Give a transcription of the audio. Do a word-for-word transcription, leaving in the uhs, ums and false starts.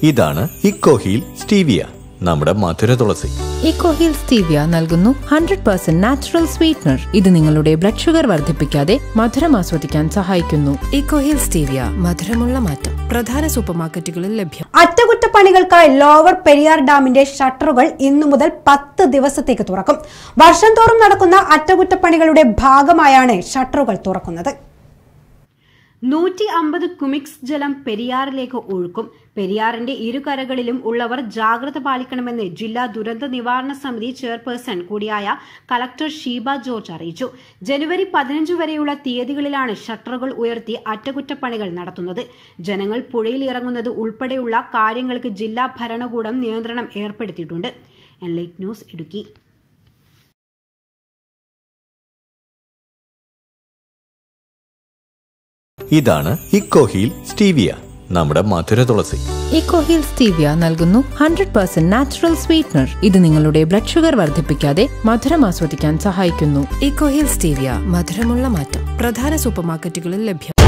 ഇതാണ് Ecoheal stevia, നമ്മുടെ മധുര തുളസി. ഇക്കോഹീൽ സ്റ്റീവിയ നൽകുന്നു ഹൺഡ്രഡ് പെർസെന്റ് നാച്ചുറൽ സ്വീറ്റ്നർ. ഇത് നിങ്ങളുടെ ബ്ലഡ് ഷുഗർ വർദ്ധിപ്പിക്കാതെ മധുരം ആസ്വദിക്കാൻ സഹായിക്കുന്നു. ഇക്കോഹീൽ സ്റ്റീവിയ, മധുരമുള്ള മാറ്റം. പ്രധാന സൂപ്പർ മാർക്കറ്റുകളിൽ ലഭ്യം. അറ്റകുറ്റപ്പണികൾക്കായി ലോവർ പെരിയാർ ഡാമിന്റെ ഷട്ടറുകൾ ഇന്നു മുതൽ പത്ത് ദിവസത്തേക്ക് തുറക്കും. വർഷം തോറും നടക്കുന്ന അറ്റകുറ്റപ്പണികളുടെ ഭാഗമായാണ് ഷട്ടറുകൾ തുറക്കുന്നത്. നൂറ്റി അമ്പത് ക്യുമിക്സ് ജലം പെരിയാറിലേക്ക് ഒഴുക്കും. പെരിയാറിന്റെ ഇരുകരകളിലും ഉള്ളവർ ജാഗ്രത പാലിക്കണമെന്ന് ജില്ലാ ദുരന്ത നിവാരണ സമിതി ചെയർപേഴ്സൺ കൂടിയായ കളക്ടർ ഷീബ ജോർജ് അറിയിച്ചു. ജനുവരി പതിനഞ്ച് വരെയുള്ള തീയതികളിലാണ് ഷട്ടറുകൾ ഉയർത്തി അറ്റകുറ്റപ്പണികൾ നടത്തുന്നത്. ജനങ്ങൾ പുഴയിൽ ഇറങ്ങുന്നത് ഉൾപ്പെടെയുള്ള കാര്യങ്ങൾക്ക് ജില്ലാ ഭരണകൂടം നിയന്ത്രണം ഏർപ്പെടുത്തിയിട്ടുണ്ട്. Enlight news Idukki. ഇതാണ് ഇക്കോഹീൽ സ്റ്റീവിയ, നമ്മുടെ മധുര തുളസി. ഇക്കോഹീൽ സ്റ്റീവിയ നൽകുന്നു ഹൺഡ്രഡ് പെർസെന്റ് നാച്ചുറൽ സ്വീറ്റ്നർ. ഇത് നിങ്ങളുടെ ബ്ലഡ് ഷുഗർ വർദ്ധിപ്പിക്കാതെ മധുരം ആസ്വദിക്കാൻ സഹായിക്കുന്നു. ഇക്കോഹീൽ സ്റ്റീവിയ, മധുരമുള്ള മാറ്റം. പ്രധാന സൂപ്പർ മാർക്കറ്റുകളിൽ ലഭ്യം.